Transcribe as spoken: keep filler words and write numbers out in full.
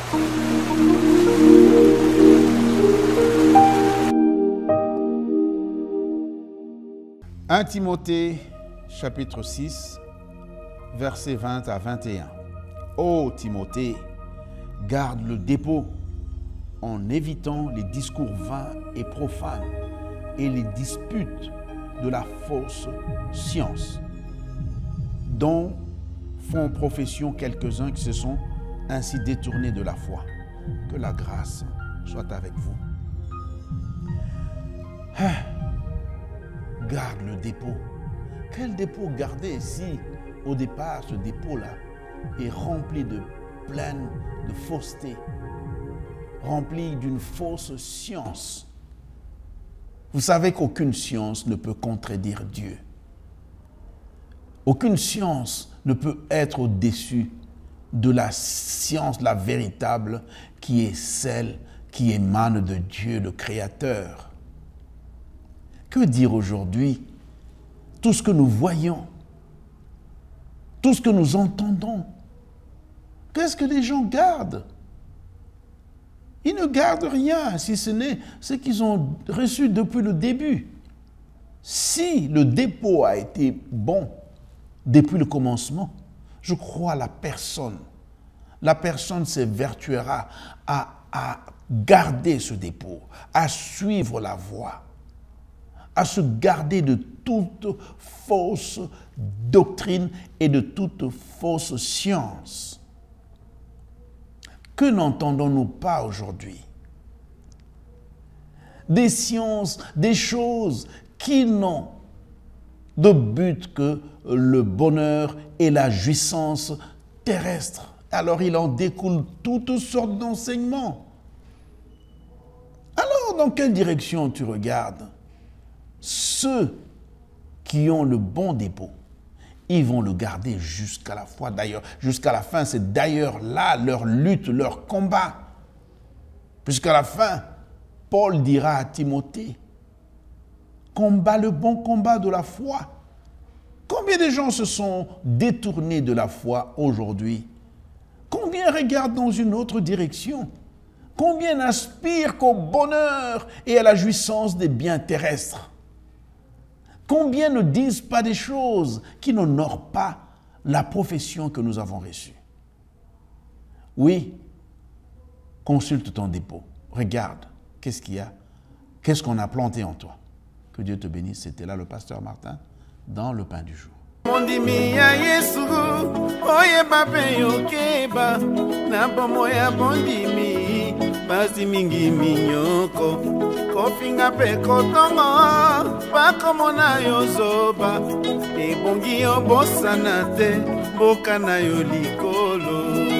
premier Timothée, chapitre six, versets vingt à vingt et un. Ô Timothée, garde le dépôt en évitant les discours vains et profanes et les disputes de la fausse science, dont font profession quelques-uns qui se sont ainsi détournés de la foi. Que la grâce soit avec vous. Ah, garde le dépôt. Quel dépôt garder si, au départ, ce dépôt-là est rempli de pleine de fausseté, rempli d'une fausse science? Vous savez qu'aucune science ne peut contredire Dieu. Aucune science ne peut être au-dessus de la science, la véritable, qui est celle qui émane de Dieu, le Créateur. Que dire aujourd'hui? Tout ce que nous voyons, tout ce que nous entendons, qu'est-ce que les gens gardent? Ils ne gardent rien, si ce n'est ce qu'ils ont reçu depuis le début. Si le dépôt a été bon depuis le commencement, je crois la personne, la personne s'évertuera à, à garder ce dépôt, à suivre la voie, à se garder de toute fausse doctrine et de toute fausse science. Que n'entendons-nous pas aujourd'hui? Des sciences, des choses qui n'ont de but que le bonheur et la jouissance terrestre. Alors il en découle toutes sortes d'enseignements. Alors dans quelle direction tu regardes? Ceux qui ont le bon dépôt, ils vont le garder jusqu'à la foi, d'ailleurs, jusqu'à la fin. C'est d'ailleurs là leur lutte, leur combat. Jusqu'à la fin, Paul dira à Timothée, combat le bon combat de la foi. Combien de gens se sont détournés de la foi aujourd'hui? Combien regardent dans une autre direction? Combien n'aspirent qu'au bonheur et à la jouissance des biens terrestres? Combien ne disent pas des choses qui n'honorent pas la profession que nous avons reçue? Oui, consulte ton dépôt. Regarde, qu'est-ce qu'il y a? Qu'est-ce qu'on a planté en toi? Que Dieu te bénisse. C'était là le pasteur Martin dans le pain du jour. Basi mingi minyoko kofinga pe kotongo pakomona yo zoba ebongi yo bosana te boka na yo likolo.